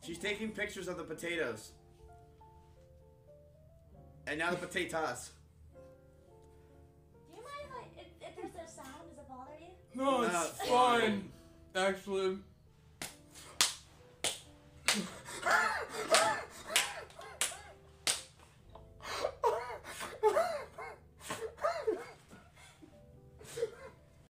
She's taking pictures of the potatoes. And now the potatoes. Do you mind if there's a sound? Does it bother you? No, it's fine. Actually.